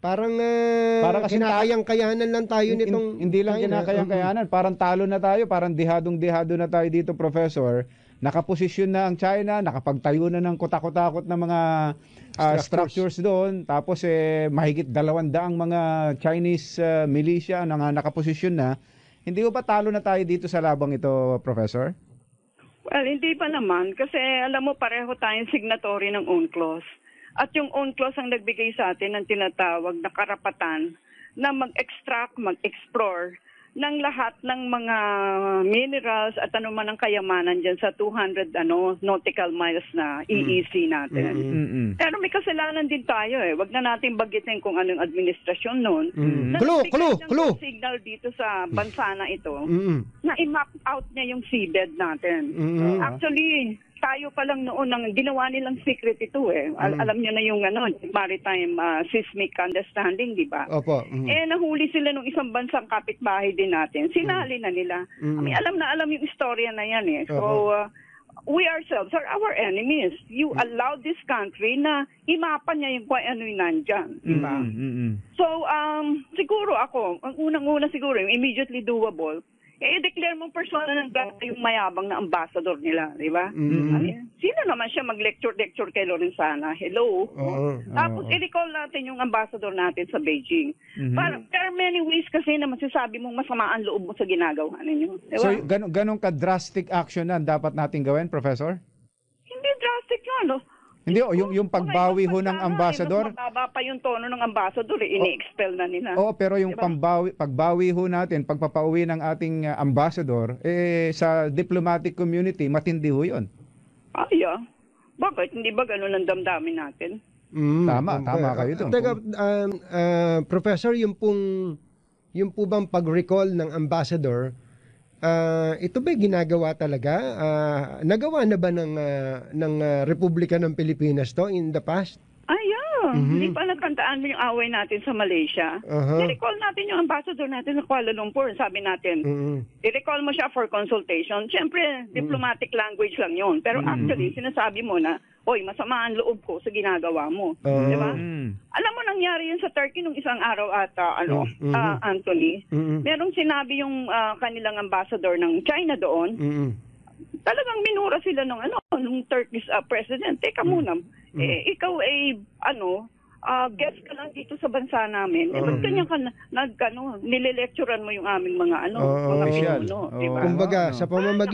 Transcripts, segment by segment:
Parang, Para kasi kinakayang-kayanan lang tayo nitong hindi lang China. kinakayan-kayanan, parang talo na tayo, parang dihadong-dihado na tayo dito, Professor. Nakaposisyon na ang China, nakapagtayo na ng kotak-kotakot na mga structures doon, tapos mahigit 200 mga Chinese militia na nakaposisyon na. Hindi ba talo na tayo dito sa labang ito, Professor? Well, hindi pa naman kasi alam mo pareho tayong signatory ng UNCLOS. At yung UNCLOS ang nagbigay sa atin ng tinatawag na karapatan na mag-extract, mag-explore ng lahat ng mga minerals at anuman ang kayamanan dyan sa 200 nautical miles na EEZ natin. Pero may kasalanan din tayo Wag na natin bagitin kung anong administrasyon noon. Na Clue! Signal dito sa bansa na ito na i-map out niya yung seabed natin. Actually, tayo pa lang noon nang ginawa nilang secret ito Alam niyo na yung maritime seismic understanding, di ba? Opo. Nahuli sila ng isang bansang kapitbahay din natin. Sinali na nila. Alam na alam yung istorya na yan So, we ourselves are our enemies. You allowed this country na imapan niya yung kung ano yung nandyan, di ba? So, siguro ako, ang unang-una siguro, yung immediately doable, i-declare mong persona ng yung mayabang na ambassador nila, di ba? Sino naman siya mag-lecture kay Lorenzana? Hello? Tapos i-recall natin yung ambassador natin sa Beijing. There are many ways kasi na masasabi mong masama ang loob mo sa ginagawa ninyo. Diba? So, ganun ka-drastic action na dapat natin gawin, Professor? Hindi drastic yun, Hindi, yung pagbawi ho ng ambassador. Mas mababa pa yung tono ng ambassador, ini-expel na nila. Pero yung pagbawi ho natin, pagpapauwi ng ating ambassador, sa diplomatic community, matindi ho yun. Bakit? Hindi ba ganun ang damdamin natin? Tama kayo doon. Teka, Professor, yung po bang pag-recall ng ambassador, ito ba ginagawa talaga? Nagawa na ba ng Republika ng Pilipinas to in the past? Hindi pa nagkantaan mo yung away natin sa Malaysia. I-recall natin yung ambassador natin sa Kuala Lumpur. Sabi natin, i-recall mo siya for consultation. Siyempre, diplomatic language lang yun. Pero actually, sinasabi mo na, masama ang loob ko sa ginagawa mo. Di ba? Alam mo, nangyari yun sa Turkey nung isang araw Anthony. Merong sinabi yung kanilang ambassador ng China doon. Talagang minura sila nung Turkish president. Teka muna, ikaw guest ka lang dito sa bansa namin. Ba't ganyan ka nililecturean mo yung aming mga pinuno, di ba? Kumbaga, sa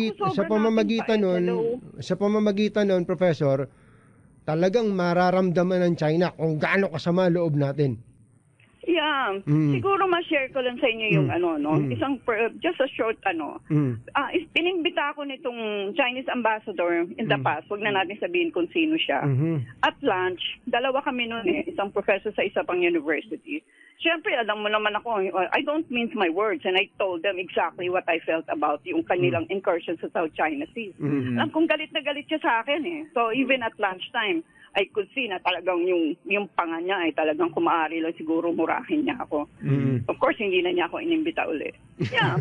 pamamagitan nun, Professor, talagang mararamdaman ng China kung gaano kasama loob natin. Yeah. Siguro ma-share ko lang sa inyo yung just a short pinimbita ako nitong Chinese ambassador in the past. Huwag na natin sabihin kung sino siya. At lunch, dalawa kami noon isang professor sa isa pang university. Siyempre, alam mo naman ako, I don't mince my words and I told them exactly what I felt about yung kanilang incursion sa South China Sea. Alam kong galit na galit siya sa akin So even at lunchtime, I could see na talagang yung panga niya ay talagang kumaari lang siguro murahin niya ako. Of course, hindi na niya ako inimbita uli. Yeah.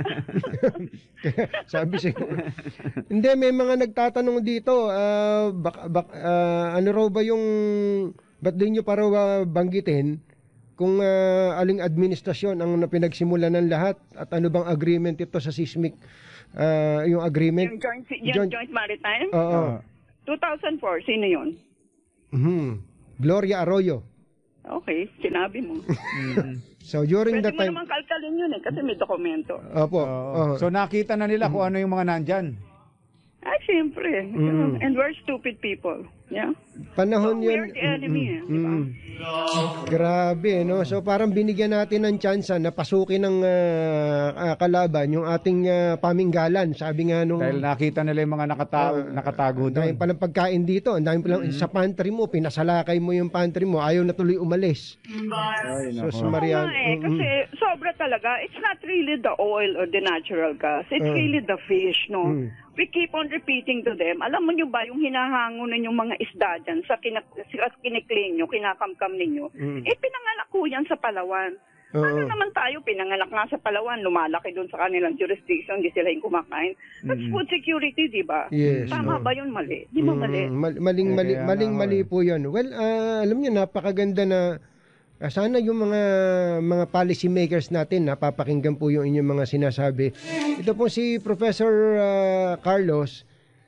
Sabi siya. Hindi, may mga nagtatanong dito, ano raw ba yung, ba't din nyo para banggitin kung aling administrasyon ang pinagsimulan ng lahat at ano bang agreement ito sa seismic, yung agreement? Yung joint maritime? 2004, sino yun? Gloria Arroyo. Okay, sinabi mo. So during Pwede that time... mo naman kalkalin yun kasi may dokumento. Opo. So nakita na nila kung ano yung mga nandyan. Ay, siyempre. And we're stupid people. Yeah. Panahon yun. We're the enemy. Diba? Grabe, no? So parang binigyan natin ng tsansa na pasukin ng kalaban yung ating paminggalan. Sabi nga nung... Dahil nakita nila yung mga nakatago doon. Dahil palang pagkain dito. Dahil palang sa pantry mo, pinasalakay mo yung pantry mo, ayaw na tuloy umalis. So, Marian, kasi sobra talaga. It's not really the oil or the natural gas. It's really the fish, no? We keep on repeating to them. Alam mo nyo ba, yung hinahango ninyong mga isda dyan sa kiniklaim nyo, kinakamkam ninyo, pinanganak ko yan sa Palawan. Ano naman tayo, pinanganak nga sa Palawan, lumalaki doon sa kanilang jurisdiction, hindi sila yung kumakain. That's food security, di ba? Yes, Tama ba yun mali? Di ba mali? Maling-mali po yun. Well, alam niyo, napakaganda na Sana yung mga policy makers natin napapakinggan po yung inyong mga sinasabi. Ito po si Professor Carlos,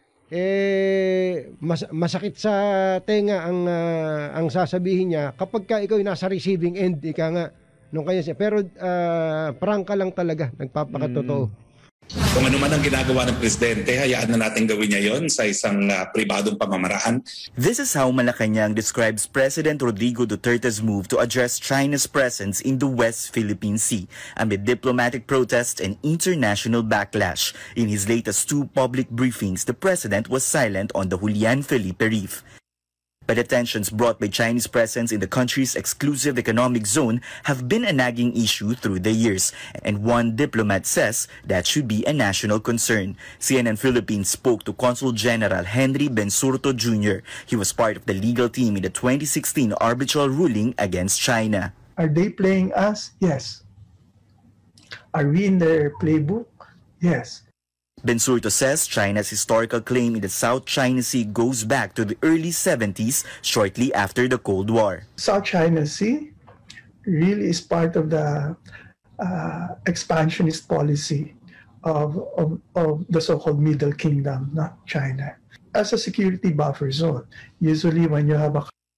masakit sa tenga ang sasabihin niya kapag ka ikaw nasa receiving end, ika nga nung kanya siya. Pero prangka lang talaga, nagpapakatotoo. Kung ano man ang ginagawa ng presidente, hayaan na natin gawin niya yon sa isang pribadong pamamaraan. This is how Malacanang describes President Rodrigo Duterte's move to address China's presence in the West Philippine Sea amid diplomatic protests and international backlash. In his latest 2 public briefings, the president was silent on the Julian Felipe Reef. But the tensions brought by Chinese presence in the country's exclusive economic zone have been a nagging issue through the years, and one diplomat says that should be a national concern. CNN Philippines spoke to Consul General Henry Bensurto Jr. He was part of the legal team in the 2016 arbitral ruling against China. Are they playing us? Yes. Are we in their playbook? Yes. Bensurto says China's historical claim in the South China Sea goes back to the early 70s, shortly after the Cold War. South China Sea really is part of the expansionist policy of the so-called Middle Kingdom, not China. As a security buffer zone, usually when you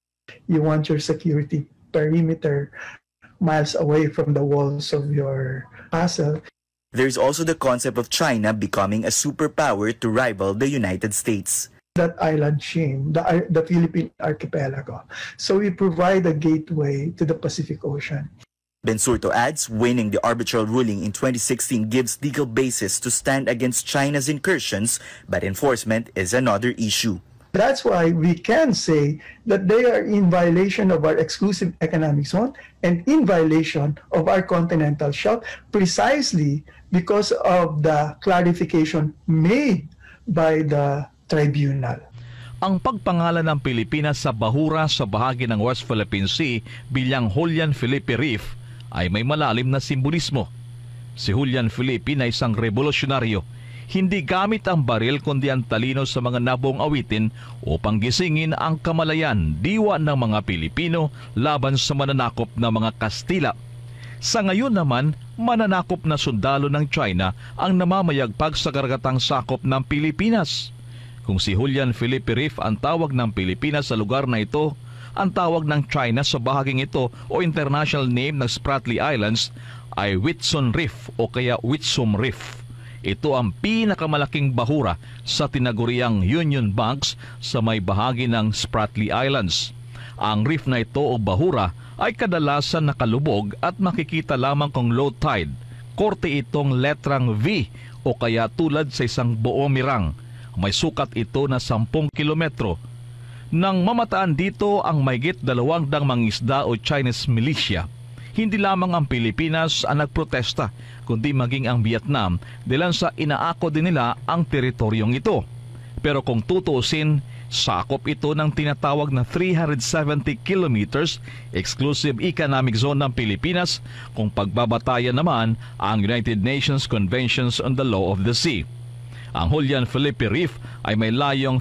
you want your security perimeter miles away from the walls of your castle. There's also the concept of China becoming a superpower to rival the United States. That island chain, the Philippine archipelago. So we provide a gateway to the Pacific Ocean. Bensurto adds winning the arbitral ruling in 2016 gives legal basis to stand against China's incursions, but enforcement is another issue. That's why we can say that they are in violation of our exclusive economic zone and in violation of our continental shelf precisely because of the clarification made by the tribunal. Ang pagpangalan ng Pilipinas sa bahura sa bahagi ng West Philippine Sea bilang Julian Felipe Reef ay may malalim na simbolismo. Si Julian Felipe na isang revolusyonaryo, hindi gamit ang baril kundi ang talino sa mga nabuong awitin upang gisingin ang kamalayan, diwa ng mga Pilipino laban sa mananakop na mga Kastila. Sa ngayon naman, mananakop na sundalo ng China ang namamayagpag sa karagatang sakop ng Pilipinas. Kung si Julian Felipe Reef ang tawag ng Pilipinas sa lugar na ito, ang tawag ng China sa bahaging ito o international name ng Spratly Islands ay Whitsun Reef o kaya Whitsum Reef. Ito ang pinakamalaking bahura sa tinaguriang Union Banks sa may bahagi ng Spratly Islands. Ang reef na ito o bahura ay kadalasan nakalubog at makikita lamang kung low tide. Korte itong letrang V o kaya tulad sa isang boomerang. May sukat ito na 10 kilometro. Nang mamataan dito ang mahigit 200 mangisda o Chinese militia, hindi lamang ang Pilipinas ang nagprotesta, kundi maging ang Vietnam dahil sa inaako din nila ang teritoryong ito. Pero kung tutuusin, sakop ito ng tinatawag na 370 kilometers exclusive economic zone ng Pilipinas kung pagbabatayan naman ang United Nations Conventions on the Law of the Sea. Ang Julian Felipe Reef ay may layong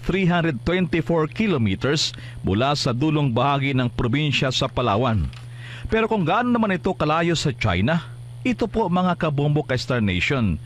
324 kilometers mula sa dulong bahagi ng probinsya sa Palawan. Pero kung gaano naman ito kalayo sa China, ito po mga kabombo ka Star Nation,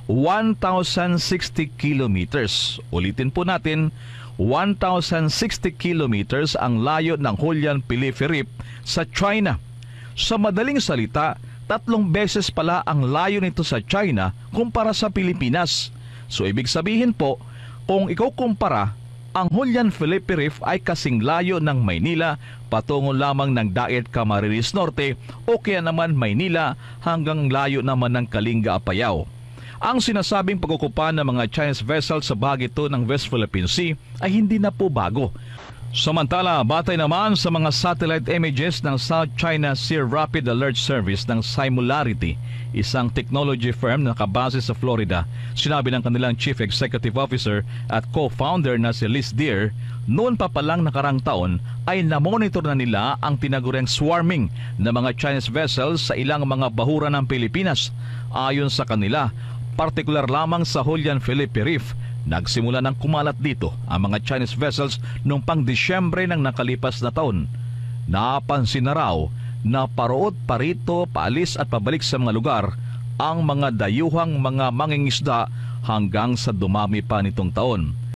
1,060 kilometers. Ulitin po natin, 1,060 kilometers ang layo ng Julian Felipe Reef sa China. Sa madaling salita, 3 beses pala ang layo nito sa China kumpara sa Pilipinas. So ibig sabihin po, kung ikukumpara, ang Julian Felipe Reef ay kasing layo ng Maynila patungo lamang ng Daet Camarines Norte o kaya naman Maynila hanggang layo naman ng Kalinga Apayao. Ang sinasabing pag-okupa ng mga Chinese vessels sa bahagi ito ng West Philippine Sea ay hindi na po bago. Samantala, batay naman sa mga satellite images ng South China Sea Rapid Alert Service ng Simularity, isang technology firm na nakabase sa Florida, sinabi ng kanilang Chief Executive Officer at co-founder na si Liz Deer, noon pa palang nakarang taon ay namonitor na nila ang tinaguriang swarming ng mga Chinese vessels sa ilang mga bahura ng Pilipinas. Ayon sa kanila, partikular lamang sa Julian Felipe Reef, nagsimula ng kumalat dito ang mga Chinese vessels noong pang Disyembre ng nakalipas na taon. Napansin na raw na paroot, parito, paalis at pabalik sa mga lugar ang mga dayuhang mga mangingisda hanggang sa dumami pa nitong taon.